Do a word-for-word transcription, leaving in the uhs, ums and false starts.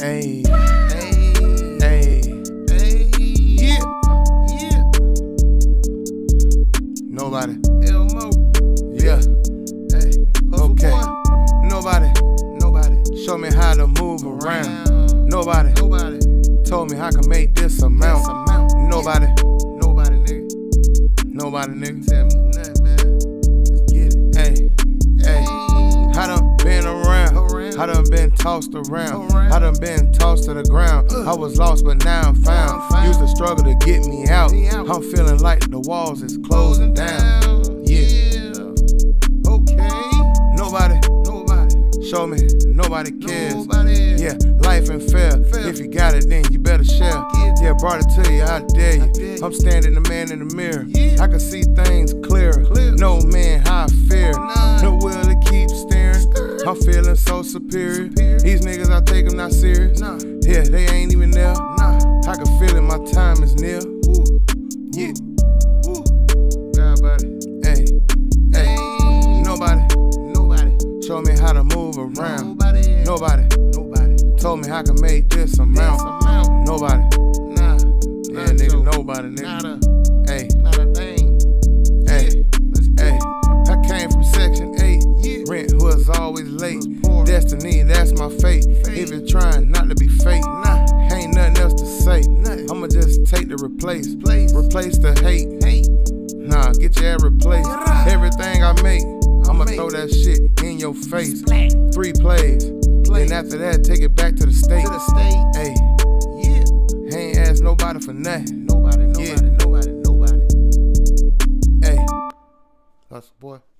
Hey, hey, hey, hey, yeah, yeah. Nobody. Elmo. Yeah. Hey. Okay. Boy. Nobody. Nobody. Show me how to move around. around. Nobody. Nobody. Told me I can make this amount. This amount. Nobody. Yeah. Nobody, nigga. Nobody, nigga. Tell me nothing, man. Let's get it. Hey, hey. I done been around. around. I done been tossed around. around. I done been tossed to the ground. Uh. I was lost, but now I'm found. I'm found. Used to struggle to get me out. me out. I'm feeling like the walls is closing down. down. Yeah. yeah. Okay. Nobody. Nobody. Show me. Nobody cares. Nobody. Yeah. Life ain't fair. fair. If you got it, then you better share. Get yeah. Brought it to you. I dare you. I dare you. I'm standing the man in the mirror. Yeah. I can see things clearer. Clear. No man, how I fear. Nah. No will to keep staring. Stir. I'm feeling so superior. superior. These niggas, I take them not serious. Nah. Yeah, they ain't even there. Nah. I can feel it. My time is near. Ooh. Yeah. Ooh. God, buddy. Hey. Hey. Nobody. Nobody. Show me how to move around. Nobody. Nobody. Nobody. Told me I can make this amount. This amount. Nobody. Nah. Yeah, nigga, so. Nobody, nigga. Not a. Hey. Not a thing. Hey. Hey. I came from section eight. Yeah. Rent was always late. Was Destiny, that's my fate. fate. If you're trying not to be fake, nah. Ain't nothing else to say. Nothing. I'ma just take the replace. Place. Replace the hate. hate. Nah, get your ass replaced. Yeah. Everything I make, I'ma make. throw that shit in your face. Splat. Three plays. Plays. And after that, take it back to the state. To the state. Hey. Yeah. Ain't asked nobody for nothing. Nobody, nobody, yeah. nobody, nobody. Hey. That's boy.